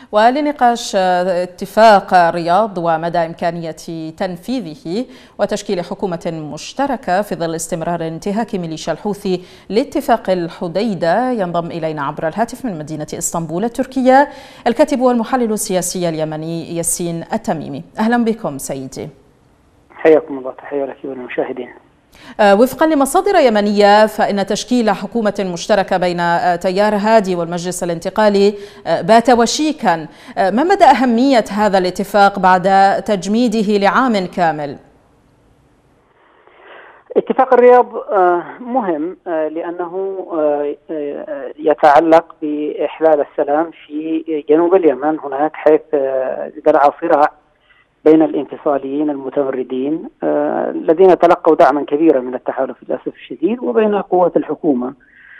ولنقاش اتفاق الرياض ومدى إمكانية تنفيذه وتشكيل حكومة مشتركة في ظل استمرار انتهاك ميليشيا الحوثي لاتفاق الحديدة، ينضم إلينا عبر الهاتف من مدينة إسطنبول التركية الكاتب والمحلل السياسي اليمني ياسين التميمي. أهلا بكم سيدي. حياكم الله، تحية لك وللمشاهدين. وفقا لمصادر يمنية فإن تشكيل حكومة مشتركة بين تيار هادي والمجلس الانتقالي بات وشيكا. ما مدى أهمية هذا الاتفاق بعد تجميده لعام كامل؟ اتفاق الرياض مهم لأنه يتعلق بإحلال السلام في جنوب اليمن هناك، حيث دلع صراع بين الانفصاليين المتمردين الذين تلقوا دعما كبيرا من التحالف للأسف الشديد وبين قوات الحكومة،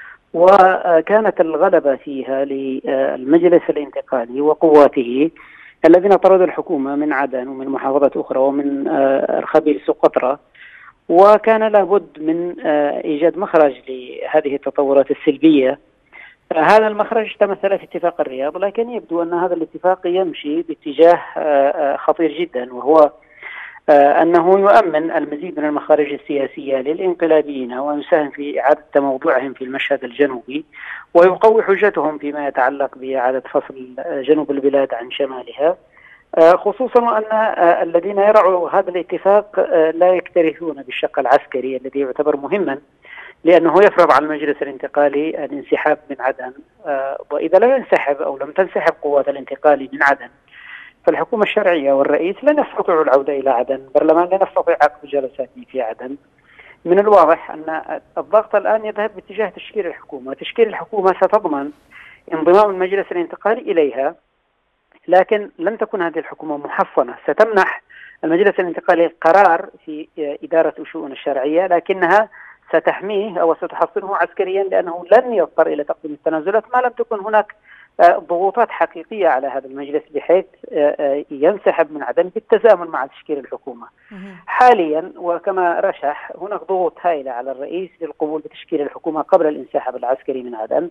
وكانت الغلبة فيها للمجلس الانتقالي وقواته الذين طردوا الحكومة من عدن ومن محافظات أخرى ومن أرخبيل سقطرى، وكان لابد من إيجاد مخرج لهذه التطورات السلبية. هذا المخرج تمثل في اتفاق الرياض، لكن يبدو أن هذا الاتفاق يمشي باتجاه خطير جدا، وهو أنه يؤمن المزيد من المخارج السياسية للانقلابيين ويساهم في إعادة تموضعهم في المشهد الجنوبي ويقوي حجتهم فيما يتعلق بإعادة فصل جنوب البلاد عن شمالها، خصوصا وأن الذين يرعوا هذا الاتفاق لا يكترثون بالشق العسكري الذي يعتبر مهما، لأنه يفرض على المجلس الانتقالي الانسحاب من عدن، وإذا لم ينسحب أو لم تنسحب قوات الانتقال من عدن فالحكومة الشرعية والرئيس لن يستطيعوا العودة إلى عدن، البرلمان لن يستطيع عقد جلساته في عدن. من الواضح أن الضغط الآن يذهب باتجاه تشكيل الحكومة. تشكيل الحكومة ستضمن انضمام المجلس الانتقالي إليها، لكن لن تكون هذه الحكومة محصنة، ستمنح المجلس الانتقالي القرار في إدارة الشؤون الشرعية، لكنها ستحميه أو ستحصنه عسكريا، لأنه لن يضطر إلى تقديم التنازلات ما لم تكن هناك ضغوطات حقيقية على هذا المجلس بحيث ينسحب من عدن بالتزامن مع تشكيل الحكومة. حاليا وكما رشح هناك ضغوط هائلة على الرئيس للقبول بتشكيل الحكومة قبل الانسحاب العسكري من عدن،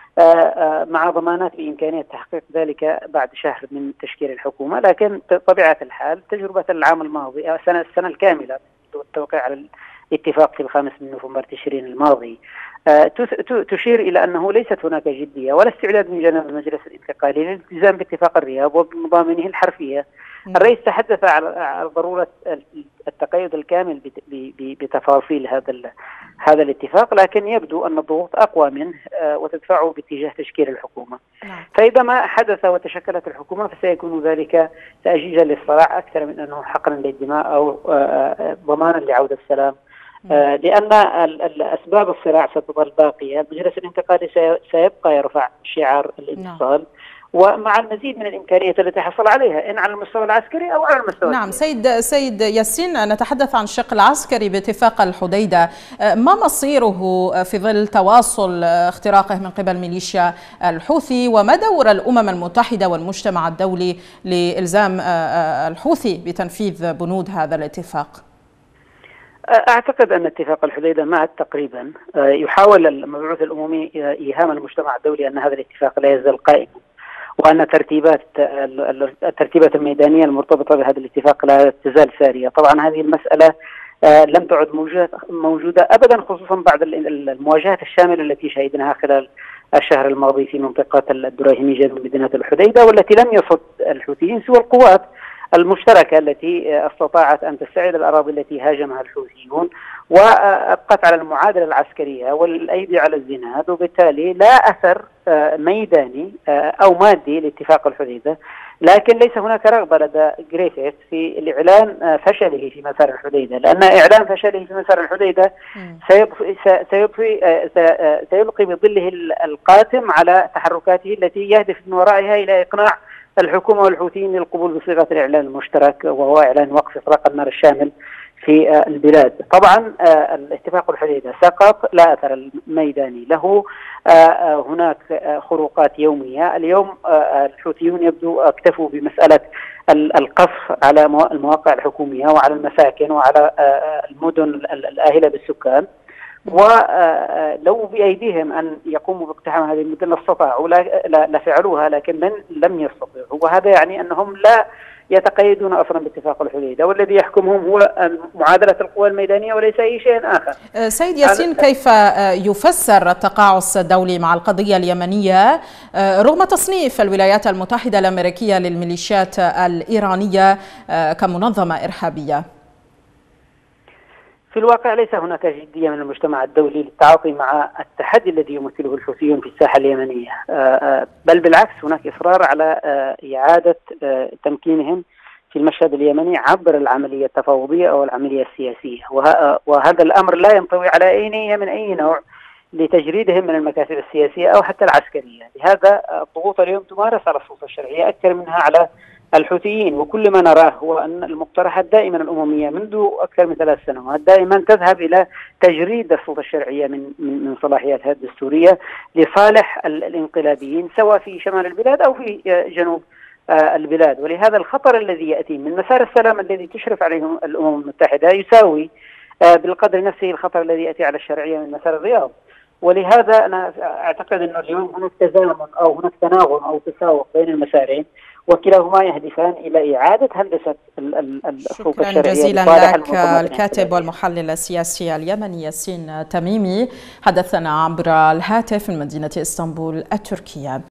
مع ضمانات بإمكانية تحقيق ذلك بعد شهر من تشكيل الحكومة. لكن بطبيعة الحال تجربة العام الماضي السنة الكاملة التوقيع على الاتفاق في 5 نوفمبر تشرين الماضي تشير إلى أنه ليست هناك جدية ولا استعداد من جانب المجلس الانتقالي للالتزام باتفاق الرياض وبمضامنه الحرفية. الرئيس تحدث على ضرورة التقيد الكامل بتفاصيل هذا الاتفاق، لكن يبدو أن الضغوط أقوى منه وتدفعه باتجاه تشكيل الحكومة. فإذا ما حدث وتشكلت الحكومة فسيكون ذلك تأجيجا للصراع أكثر من أنه حقنا للدماء أو ضمانا لعودة السلام، لأن أسباب الصراع ستظل باقية. المجلس الانتقالي سيبقى يرفع شعار الانفصال ومع المزيد من الإمكانيات التي حصل عليها إن على المستوى العسكري أو على المستوى السياسي. سيد ياسين، نتحدث عن الشق العسكري باتفاق الحديدة، ما مصيره في ظل تواصل اختراقه من قبل ميليشيا الحوثي، وما دور الأمم المتحدة والمجتمع الدولي لإلزام الحوثي بتنفيذ بنود هذا الاتفاق؟ أعتقد أن اتفاق الحديدة معد تقريبا يحاول المبعوث الأممي إيهام المجتمع الدولي أن هذا الاتفاق لا يزال قائما، وأن الترتيبات الميدانية المرتبطة بهذا الاتفاق لا تزال سارية. طبعا هذه المسألة لم تعد موجودة أبدا، خصوصا بعد المواجهات الشاملة التي شهدناها خلال الشهر الماضي في منطقة الدراهمي جنوب مدينة الحديدة، والتي لم يصد الحوثيين سوى القوات المشتركة التي استطاعت أن تستعيد الأراضي التي هاجمها الحوثيون وأبقت على المعادلة العسكرية والأيدي على الزناد، وبالتالي لا أثر ميداني أو مادي لاتفاق الحديدة. لكن ليس هناك رغبة لدى جريفيث في الإعلان فشله في مسار الحديدة، لأن إعلان فشله في مسار الحديدة سيلقي بظله القاتم على تحركاته التي يهدف من ورائها إلى إقناع الحكومة والحوثيين للقبول بصيغة الإعلان المشترك، وهو إعلان وقف إطلاق النار الشامل في البلاد. طبعا الاتفاق الحديدة سقط، لا أثر ميداني له. هناك خروقات يومية. اليوم الحوثيون يبدو اكتفوا بمسألة القصف على المواقع الحكومية وعلى المساكن وعلى المدن الآهلة بالسكان، ولو بأيديهم أن يقوموا باقتحام هذه المدن لاستطاعوا لفعلوها، لكن لم يستطيعوا، وهذا يعني أنهم لا يتقيدون أصلا باتفاق الحديدة، والذي يحكمهم هو معادلة القوى الميدانية وليس أي شيء آخر. سيد ياسين، كيف يفسر التقاعس الدولي مع القضية اليمنية رغم تصنيف الولايات المتحدة الأمريكية للميليشيات الإيرانية كمنظمة إرهابية؟ في الواقع ليس هناك جدية من المجتمع الدولي للتعاطي مع التحدي الذي يمثله الحوثيون في الساحة اليمنية، بل بالعكس هناك إصرار على إعادة تمكينهم في المشهد اليمني عبر العملية التفاوضية أو العملية السياسية، وهذا الأمر لا ينطوي على أي نية من أي نوع لتجريدهم من المكاسب السياسية أو حتى العسكرية. لهذا الضغوط اليوم تمارس على السلطة الشرعية أكثر منها على الحوثيين، وكل ما نراه هو أن المقترحات دائما الأممية منذ أكثر من 3 سنوات دائما تذهب إلى تجريد السلطة الشرعية من صلاحياتها الدستورية لصالح الانقلابيين سواء في شمال البلاد أو في جنوب البلاد. ولهذا الخطر الذي يأتي من مسار السلام الذي تشرف عليه الأمم المتحدة يساوي بالقدر نفسه الخطر الذي يأتي على الشرعية من مسار الرياض. ولهذا أنا أعتقد أنه اليوم هناك تزامن أو هناك تناغم أو تساوق بين المسارين، وكلاهما يهدفان إلى إعادة هندسة السلطة الشرعية. شكرا جزيلا لك الكاتب والمحلل السياسي اليمني ياسين تميمي، حدثنا عبر الهاتف من مدينة اسطنبول التركية.